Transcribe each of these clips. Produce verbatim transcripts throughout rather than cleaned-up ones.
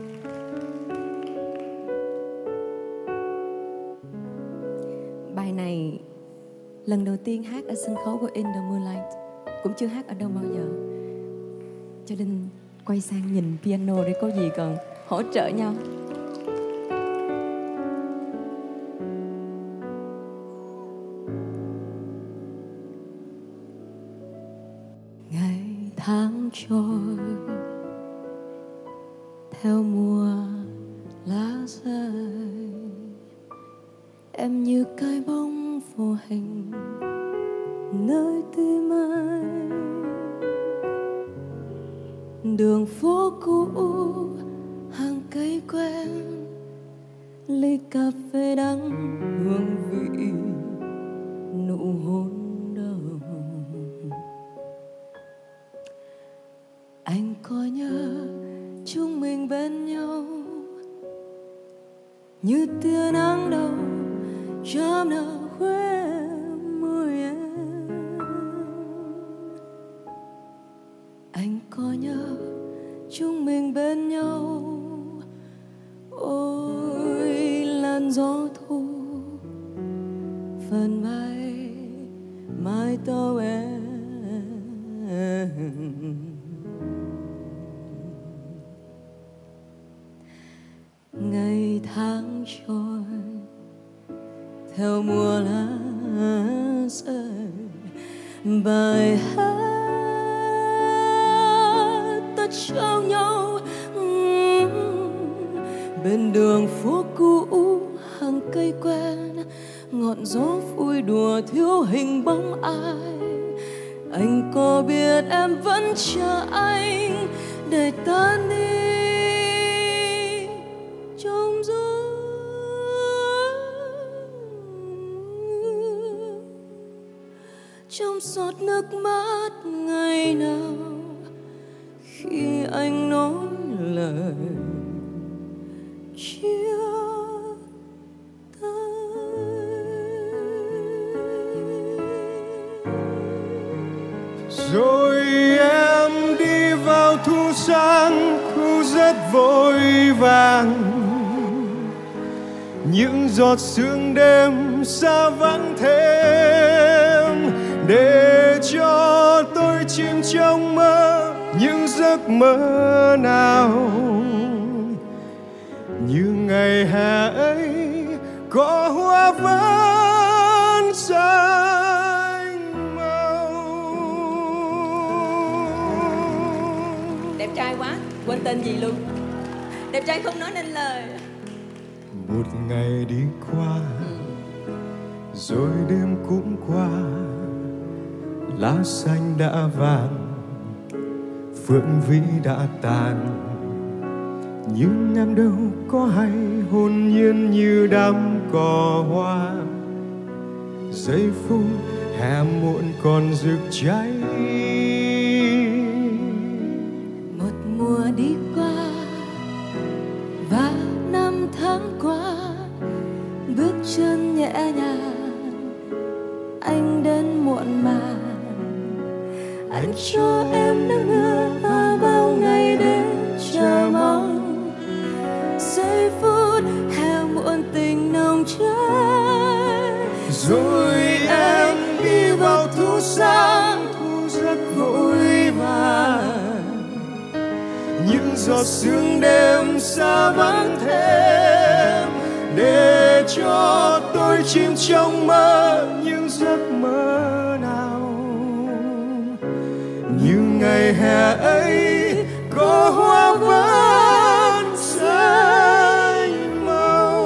Bài này lần đầu tiên hát ở sân khấu của In The Moonlight, cũng chưa hát ở đâu bao giờ. Cho nên quay sang nhìn piano để có gì còn hỗ trợ nhau. Ngày tháng trôi theo mùa lá rơi, em như cái bóng vô hình nơi tim anh. Đường phố cũ, hàng cây quen, ly cà phê đắng hương vị nụ hôn đầu. Anh có nhớ chúng mình bên nhau như tia nắng đầu chớm nở khóe môi em. Anh có nhớ chúng mình bên nhau, ôi làn gió thu phần bay mái tóc em. Ngày tháng trôi theo mùa lá rơi, bài hát ta trao nhau bên đường phố cũ, hàng cây quen, ngọn gió vui đùa thiếu hình bóng ai. Anh có biết em vẫn chờ anh để tan đi trong gió. Trong giọt nước mắt ngày nào khi anh nói lời chia tay. Rồi em đi vào thu sang, thu rất vội vàng, những giọt sương đêm xa vắng thêm để cho tôi chìm trong mơ những giấc mơ nào như ngày hè ấy có hoa vẫn xanh màu. Đẹp trai quá, quên tên gì luôn. Đẹp trai không nói nên lời. Một ngày đi qua rồi đêm cũng qua, lá xanh đã vàng, phượng vĩ đã tàn, nhưng em đâu có hay hồn nhiên như đám cỏ hoa. Giây phút hè muộn còn rực cháy. Một mùa đi qua và năm tháng qua, bước chân nhẹ nhàng anh đến muộn màng. Anh cho em nắng mưa và bao ngày đến chờ mong. Giây phút hè muộn tình nồng cháy, Rồi em đi vào thu sáng, thu rất vội vàng, những giọt sương đêm xa vắng thêm để cho tôi chìm trong mơ những giấc mơ nào như ngày hè ấy có hoa vẫn xanh màu.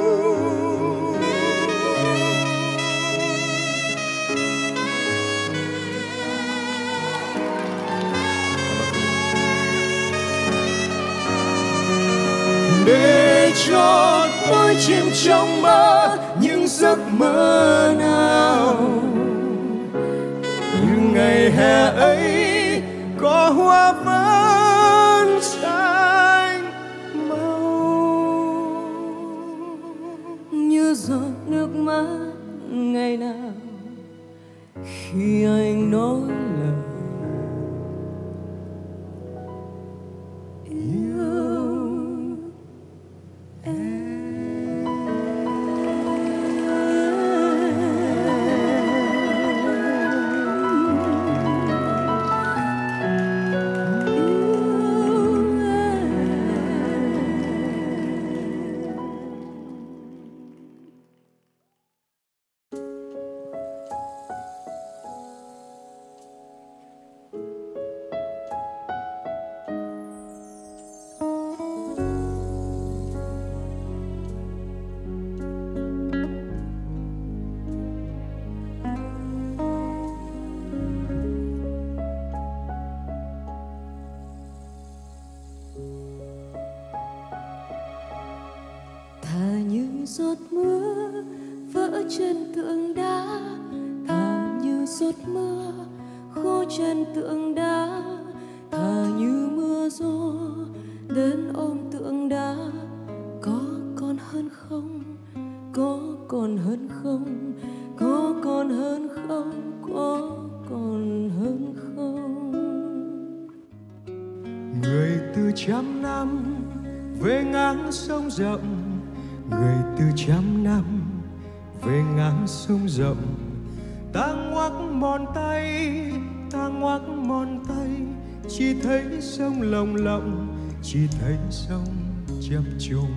Để cho tôi chìm trong mơ những giấc mơ nào như ngày hè ấy có hoa vẫn xanh màu. như giọt nước mắt ngày nào khi anh nói lời yêu thà như giọt mưa vỡ trên tượng đá, thà như giọt mưa khô trên tượng đá, thà như mưa gió đến ôm tượng đá. Có còn hơn không, có còn hơn không, có còn hơn không, có còn hơn không. Người từ trăm năm về ngang sông rộng, người từ trăm năm về ngang sông rộng. Ta ngoắc mòn tay, ta ngoắc mòn tay, chỉ thấy sông lồng lộng, chỉ thấy sông chập trùng.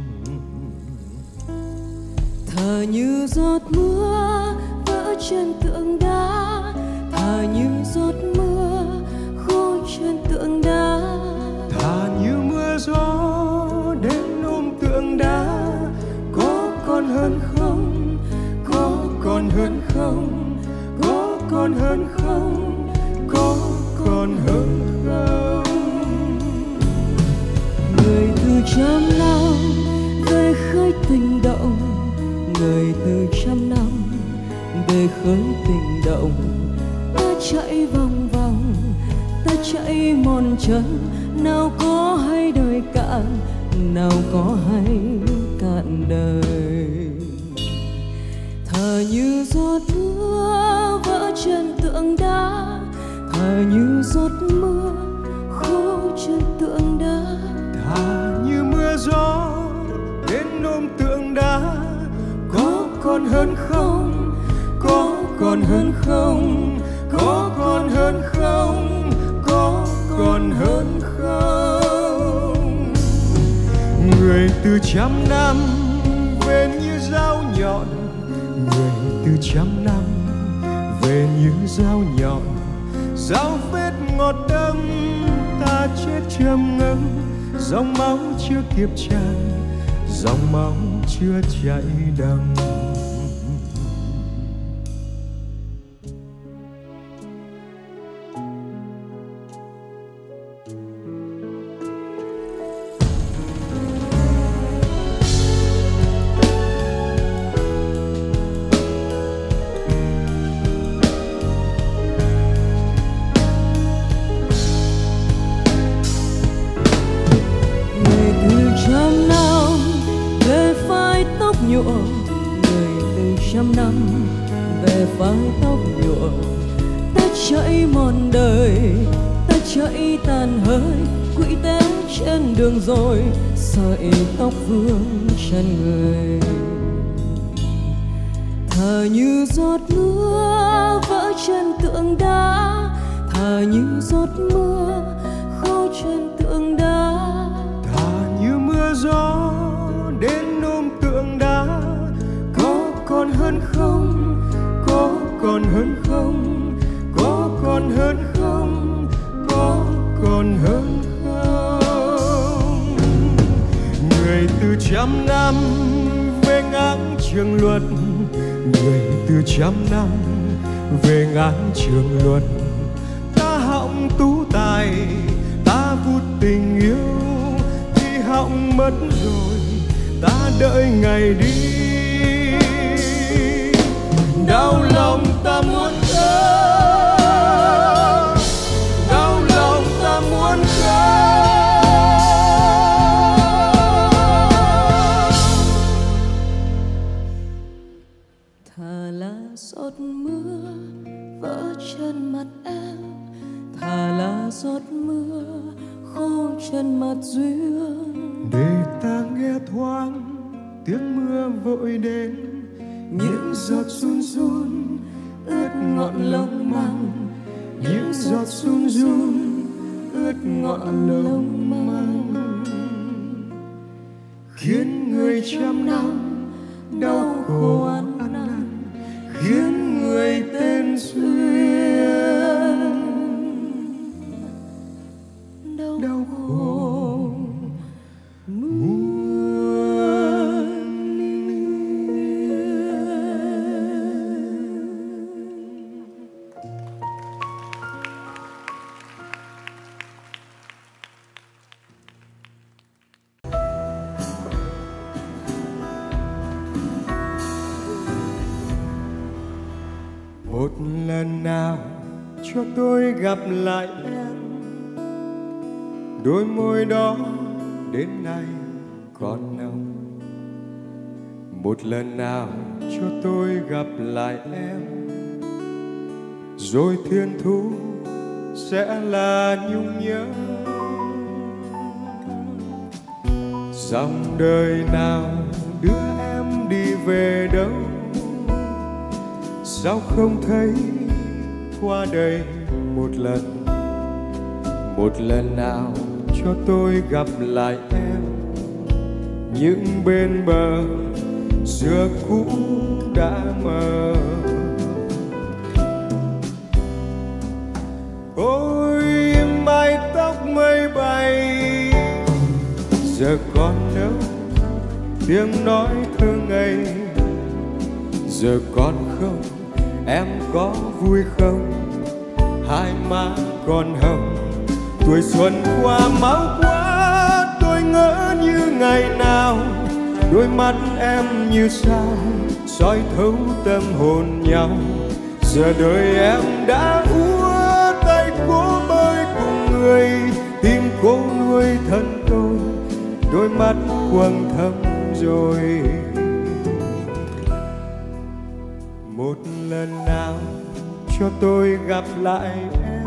Thà như giọt mưa vỡ trên tượng đá, thà như giọt mưa khô trên tượng đá, thà như mưa gió đến ôm tượng đá. Có còn hơn không, có còn hơn không, có còn hơn không, có còn hơn không. Người từ trăm năm về khơi tình động, người từ trăm năm về khơi tình động. Ta chạy vòng vòng, ta chạy mòn chân, nào có hay đời cạn, nào có hay cạn đời. Thà như giọt mưa vỡ trên tượng đá, thà như giọt mưa khô trên tượng đá, thà như mưa gió đến ôm tượng đá. Có còn hơn không, có còn hơn không, có còn hơn không, có còn hơn không. Người từ trăm năm về như dao nhọn, người từ trăm năm về như dao nhọn. Dao vết ngọt đâm ta chết trầm ngâm, dòng máu chưa kịp tràn, dòng máu chưa chảy đằng. Người từ trăm năm về phai tóc nhuộm. Ta chạy mòn đời, ta chạy tàn hơi, quỹ téo trên đường rồi sợi tóc vương trên người. Thà như giọt mưa vỡ trên tượng đá, thà như giọt mưa khô trên tượng đá, thà như mưa gió đến ôm tượng đá. Có còn hơn không, có còn hơn không, có còn hơn không, có còn hơn không. Người từ trăm năm về ngang trường luật, người từ trăm năm về ngang trường luật. Ta họng tú tài, ta vút tình yêu, thì họng mất rồi ta đợi ngày đi. Đau lòng ta muốn khóc, đau lòng ta muốn khóc. Thà là giọt mưa vỡ trên mặt em, thà là giọt mưa khô trên mặt duyên. Để ta nghe thoáng tiếng mưa vội đến, những giọt run run ướt ngọn lông măng, những giọt run run ướt ngọn lông măng, khiến người trăm năm đau khổ ăn năn, khiến người tên duyên đau khổ muôn. Một lần nào cho tôi gặp lại em, đôi môi đó đến nay còn nồng. Một lần nào cho tôi gặp lại em, rồi thiên thu sẽ là nhung nhớ. Dòng đời nào đưa em đi về đâu, sao không thấy qua đây một lần. Một lần nào cho tôi gặp lại em, những bên bờ xưa cũ đã mờ. Ôi mái tóc mây bay, giờ còn đâu tiếng nói thương ngây. Giờ còn không, em có vui không? Hai má còn hồng, tuổi xuân qua máu quá. Tôi ngỡ như ngày nào, đôi mắt em như sao soi thấu tâm hồn nhau. Giờ đời em đã úa tay cố bơi cùng người, tim cố nuôi thân tôi, đôi mắt quầng thâm rồi. Một lần nào cho tôi gặp lại em,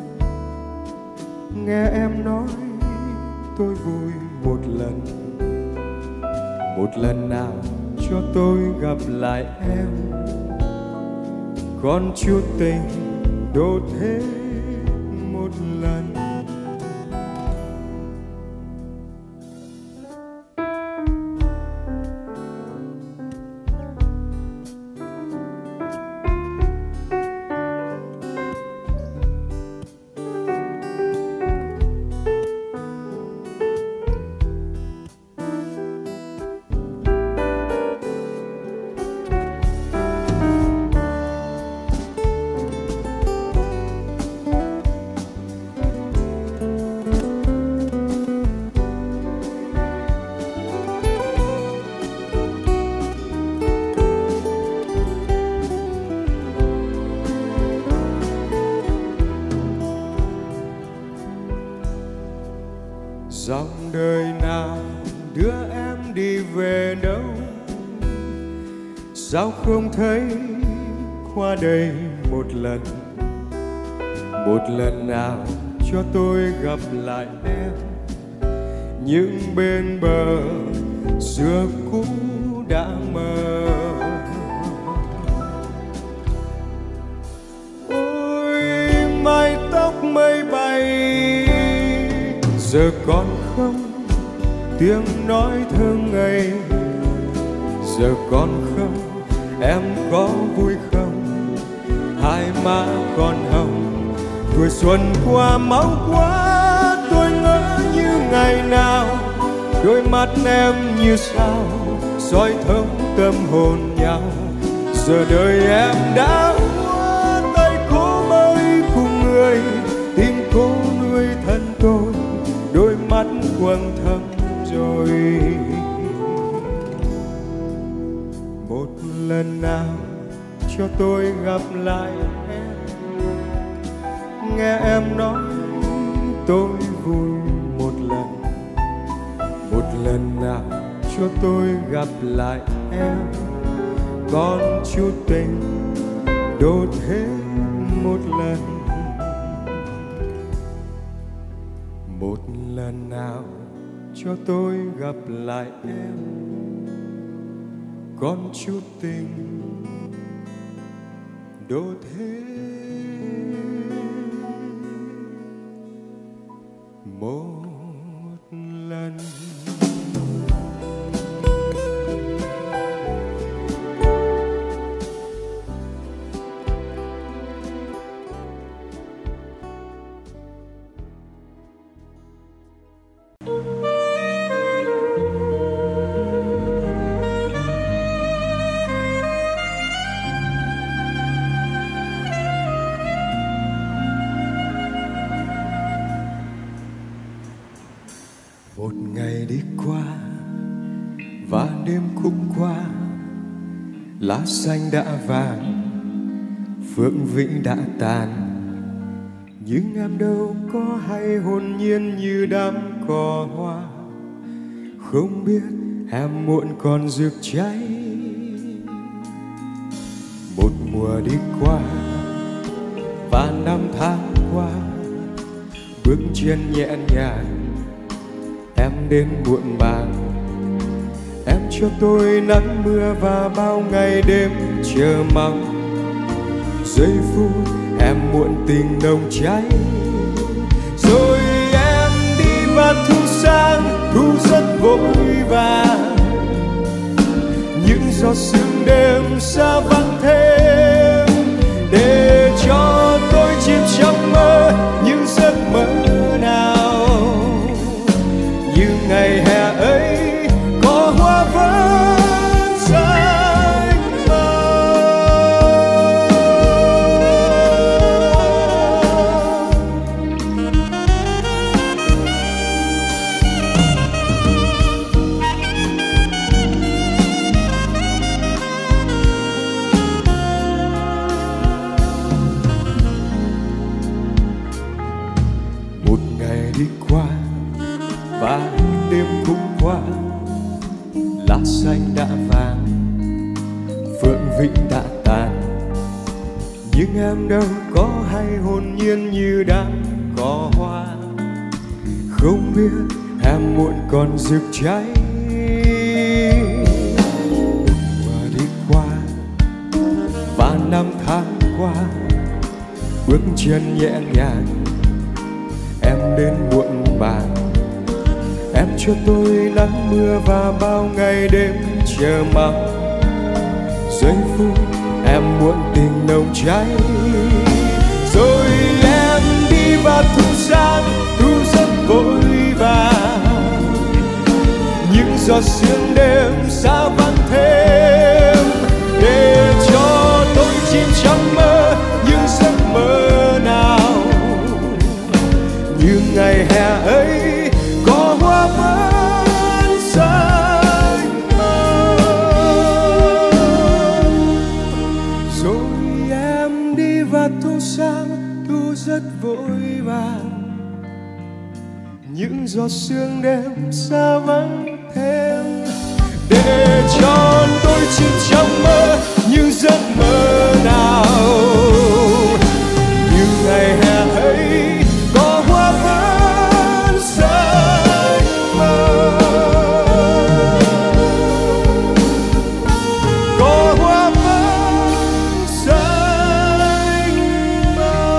nghe em nói tôi vui một lần. Một lần nào cho tôi gặp lại em, còn chút tình đốt hết một lần. Dòng đời nào đưa em đi về đâu, sao không thấy qua đây một lần. Một lần nào cho tôi gặp lại em, những bên bờ xưa cũ đã mờ. Ôi mái tóc mây bay, giờ còn không tiếng nói thương ngây. Giờ còn không, em có vui không? Hai má còn hồng, tuổi xuân qua máu quá. Tôi ngỡ như ngày nào, đôi mắt em như sao soi thấu tâm hồn nhau. Giờ đời em đã úa tay cố bơi cùng người, tim cố nuôi thân tôi, đôi mắt quầng thâm rồi. Một lần nào cho tôi gặp lại em, nghe em nói tôi vui một lần. Một lần nào cho tôi gặp lại em, còn chút tình đốt hết một lần. Một lần nào cho tôi gặp lại em, còn chút tình đốt hết một lần. Một ngày đi qua và đêm cũng qua, lá xanh đã vàng phượng vĩnh đã tàn, nhưng em đâu có hay hồn nhiên như đám cỏ hoa. Không biết em muộn còn rực cháy. Một mùa đi qua và năm tháng qua, bước chân nhẹ nhàng em đến muộn màng. Em cho tôi nắng mưa và bao ngày đêm chờ mong. Giây phút em muộn tình nồng cháy, rồi em đi và thu sang, thu rất vội vàng. Những giọt sương đêm xa vắng thêm, để cho tôi chìm trong mơ những giấc mơ nào như ngày hè ấy có hoa vẫn xanh mơ. Một ngày đi qua và đêm cũng qua, lá xanh đã vàng, phượng vĩnh đã tàn, nhưng em đâu có hay hồn nhiên như đám cỏ hoa. Không biết em muộn còn rực cháy. Mùa đi qua và năm tháng qua, bước chân nhẹ nhàng em đến muộn màng. Em cho tôi nắng mưa và bao ngày đêm chờ mong. Giây phút em muộn tình nồng cháy, rồi em đi và thu sang, thu rất vội vàng. Những giọt sương đêm xa vắng thêm, để cho tôi chìm trong mơ những giấc mơ nào như ngày hè ấy có hoa vẫn xanh mơ. Rồi em đi và thu sang, thu rất vội vàng. Những giọt sương đêm xa vắng thêm, để cho tôi chìm trong mơ những giấc mơ nào như ngày hè ấy có hoa vẫn xanh mơ. Có hoa vẫn xanh mơ.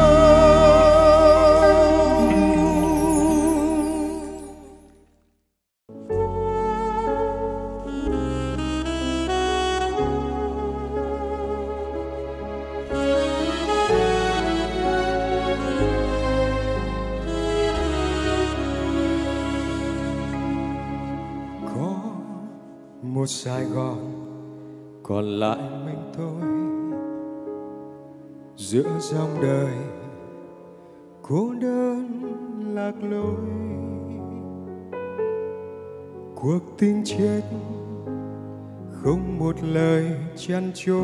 Một Sài Gòn còn lại mình tôi giữa dòng đời cô đơn lạc lối. Cuộc tình chết không một lời chăn chối,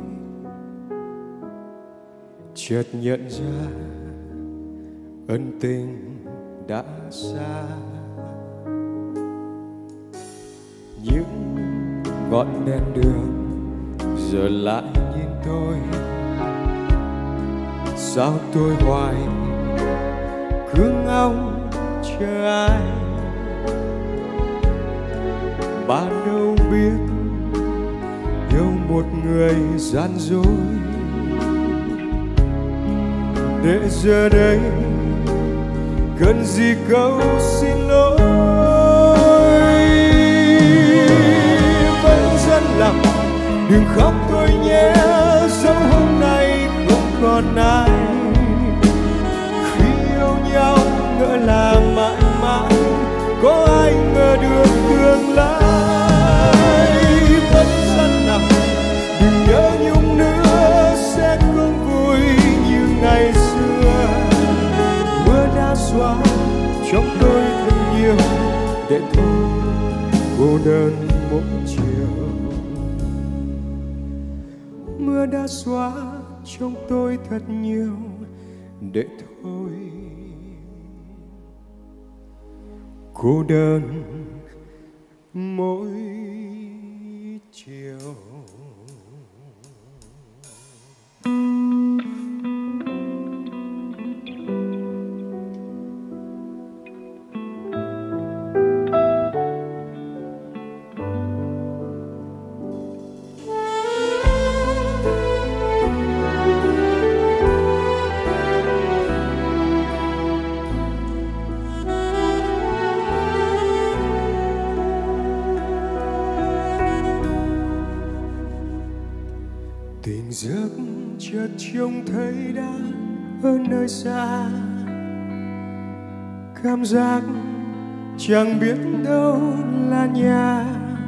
chợt nhận ra ân tình đã xa. Những ngọn đèn đường giờ lại nhìn tôi, sao tôi hoài cứ ngóng chờ ai. Ban đầu biết yêu một người gian dối, để giờ đây cần gì câu xin lỗi. Vẫn rất lòng đừng khóc tôi nhé, dẫu hôm nay không còn ai. Khi yêu nhau ngỡ là mãi mãi, có ai ngờ được tương lai. Vẫn rất lòng đừng nhớ nhung nữa, sẽ không vui như ngày xưa. Mưa đã xóa trong tôi thật nhiều, để thôi cô đơn mỗi chiều. Mưa đã xóa trong tôi thật nhiều để thôi. Cô đơn mỗi chiều. Tỉnh giấc chợt trông thấy đã ở nơi xa, cảm giác chẳng biết đâu là nhà.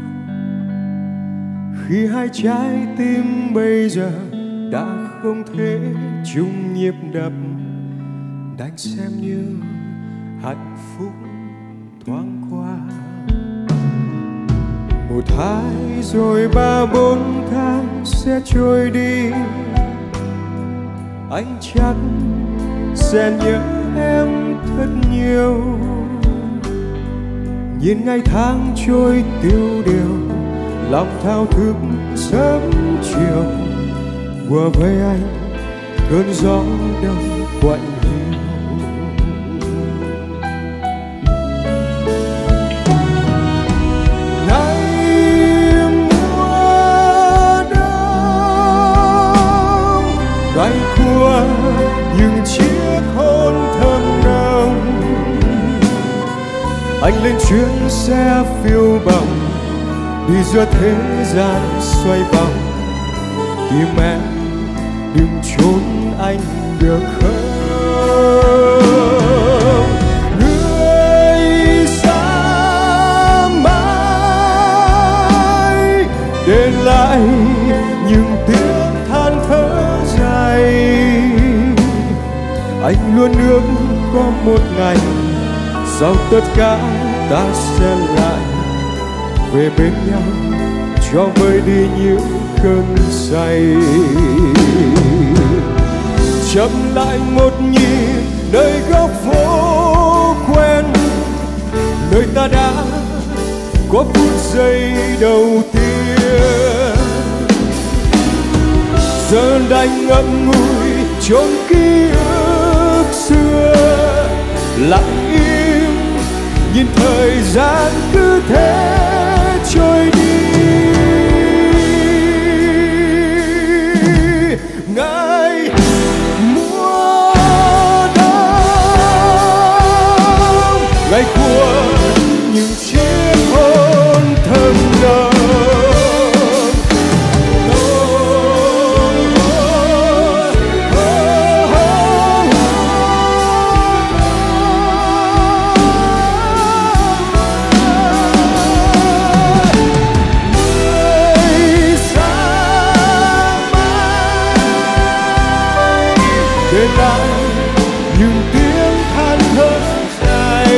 Khi hai trái tim bây giờ đã không thể chung nhịp đập, đành xem như hạnh phúc thoáng qua. Một hai rồi ba bốn tháng sẽ trôi đi, anh chắc sẽ nhớ em thật nhiều. Nhìn ngày tháng trôi tiêu điều, lòng thao thức sớm chiều. Qua với anh cơn gió đông quạnh hiu. Bay qua những chiếc hôn thơm nồng, anh lên chuyến xe phiêu bồng đi giữa thế gian xoay vòng. Tìm em đừng trốn anh được không? Người xa mãi để lại những tiếng than thở dài. Anh luôn ước có một ngày sau tất cả ta sẽ lại về bên nhau, cho vơi đi những cơn say. Chậm lại một nhịp nơi góc phố quen, nơi ta đã có phút giây đầu tiên. Giờ đành ngậm ngùi chốn ký ức xưa, lặng im nhìn thời gian cứ thế trôi đi. Ngày mùa đông, ngày của những chiếc hôn thơm nồng. Để lại những tiếng than thở dài.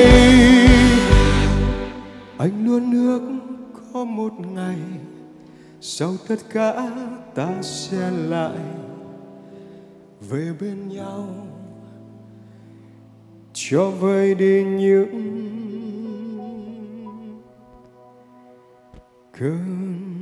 Anh luôn ước có một ngày sau tất cả ta sẽ lại về bên nhau, cho vơi đi những cơn